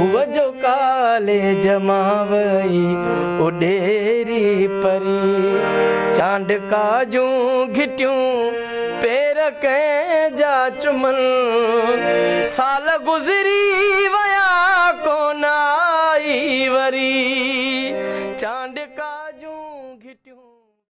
हुआ जो काले जमावई उडेरी परी चांद काजूं घिटियूं पैर के जा चुमन साल गुजरी